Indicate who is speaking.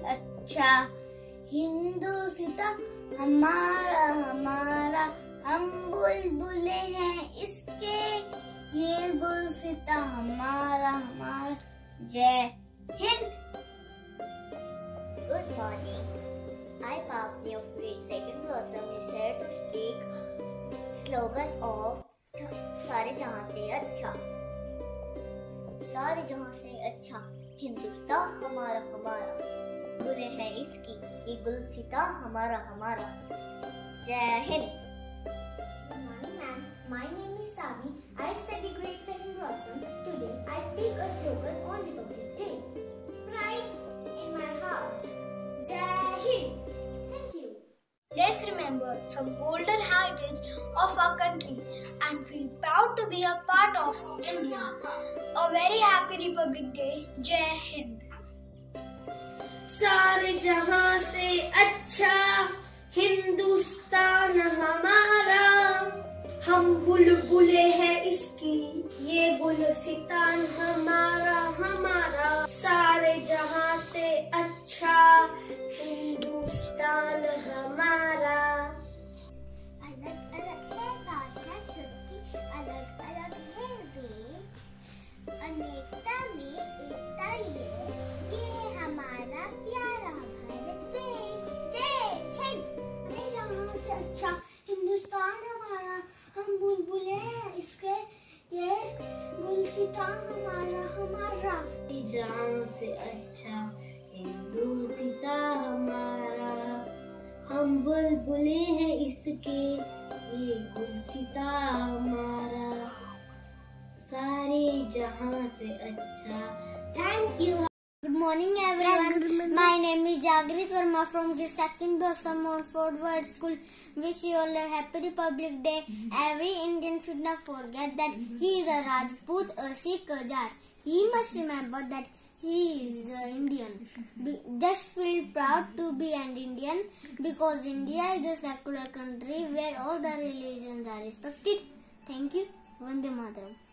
Speaker 1: अच्छा। हिंदुस्ता हमारा हमारा, हम बुलबुले हैं इसके, ये गुलसिता हमारा हमारा। जय Hind.
Speaker 2: Good morning. I, Papni of grade 2nd Blossom, is here to speak slogan of सारे जहां से अच्छा। सारे जहां से अच्छा, हिंदुस्तान हमारा हमारा, बुरे हैं इसकी ये गुलसिता हमारा हमारा। जय Hind.
Speaker 3: Good morning, ma'am. My name is Savi. I study grade 7 Blossom. Today I speak a slogan on Republic Day. Pride in my heart. Jai Hind. Thank you.
Speaker 4: Let's remember some bolder heritage of our country and feel proud to be a part of India. A very happy Republic Day. Jai Hind.
Speaker 1: सारे जहां से अच्छा, हिंदुस्तान हमारा, हम बुलबुले हैं इसकी, ये गुलसितान हमारा हमारा। सारे जहां से अच्छा, हिंदुस्तान हमारा।
Speaker 3: अलग अलग है भाषा सबकी, अलग अलग है वेश, अनेकता में एकता ये है हमारा प्यारा भारत देश। जय हिंद। सारे जहां से अच्छा, हिंदुस्तान हमारा, हम बुलबुले हैं इसके, ये गुलसिता हमारा हमारा।
Speaker 1: जहां से अच्छा, हिंदुस्ता हमारा, हम बुलबुले हैं इसके, ये गुलसिता हमारा। सारे जहां से अच्छा। Thank you.
Speaker 3: Good morning everyone. My name is Jagrit Verma from grade 2nd Blossom Montfort World School. Wish you all a happy Republic Day. Every Indian should not forget that he is a Rajput, a Sikh, a Jat. He must remember that he is an Indian. Just feel proud to be an Indian because India is a secular country where all the religions are respected. Thank you. Vande Mataram.